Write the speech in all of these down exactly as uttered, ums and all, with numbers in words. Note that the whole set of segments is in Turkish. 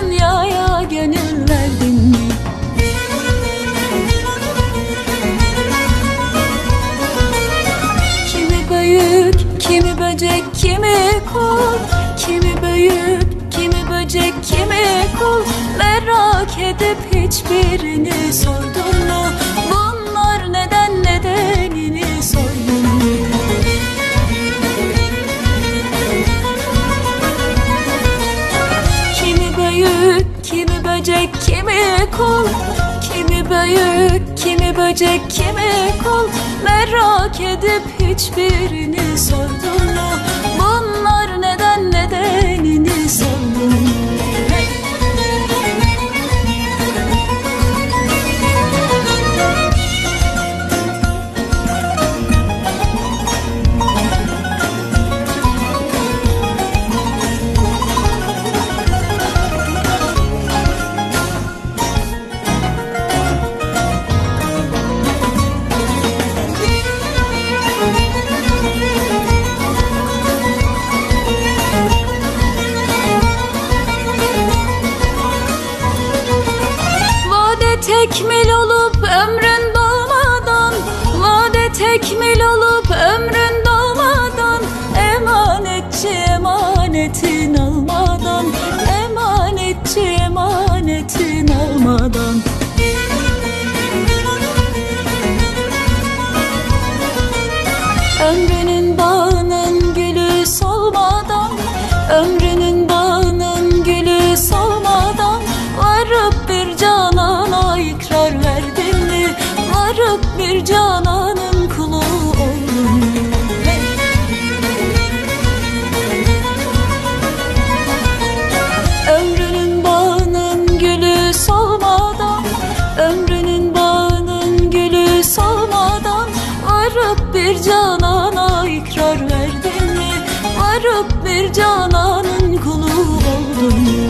dünyaya gönül verdin mi? Kimi büyük, kimi böcek, kimi kul, kimi büyük, kimi böcek, kimi kul. Merak edip hiçbirini sordun mu? Bunlar neden, nedenini sordun mu? Kimi büyük, kimi böcek, kimi kul, kimi büyük, kimi böcek, kimi kul. Merak edip hiçbirini sordun mu? Bunlar neden, nedenini sordun mu? Tekmil olup ömrün dolmadan, vade tekmil olup ömrün dolmadan, emanetçi emanetin almadan, emanetçi emanetin almadan. Ömrünün bağının gülü solmadan, ömrünün bağının gülü solmadan, varıp bir canana ikrar verdin mi? Varıp bir cananın kulu oldun mu? Ömrünün bağının gülü solmadan, ömrünün bağının gülü solmadan, varıp bir canana ikrar verdin mi? Varıp bir cananın kulu oldun mu?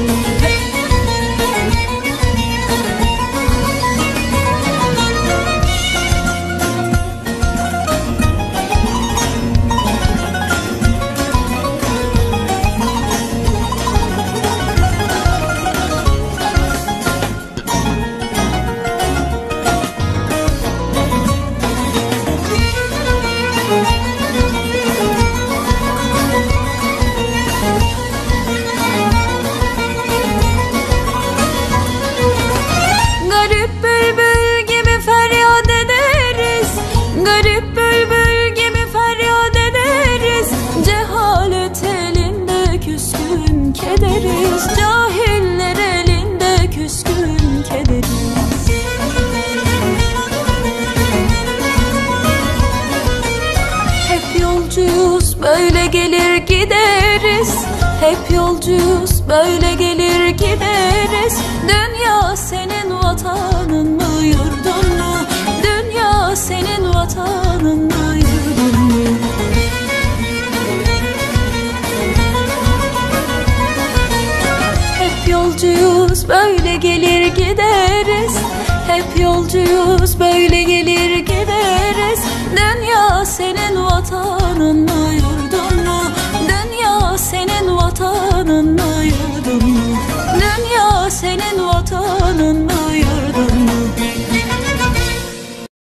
Garip bülbül gibi feryat ederiz, garip bülbül gibi feryat ederiz. Cehalet elinde küskün kederiz, cahiller elinde küskün kederiz. Hep yolcuyuz, böyle gelir gideriz. Hep yolcuyuz, böyle gelir gideriz. Dünya senin vatanın mı, yurdun mu? Dünya senin vatanın mı, yurdun mu? Hep yolcuyuz, böyle gelir gideriz. Hep yolcuyuz, böyle gelir gideriz. Dünya senin vatanın mı, yurdun mu? Dünya senin vatanın mı, yurdun mu? Dünya senin vatanın mı, yurdun mu?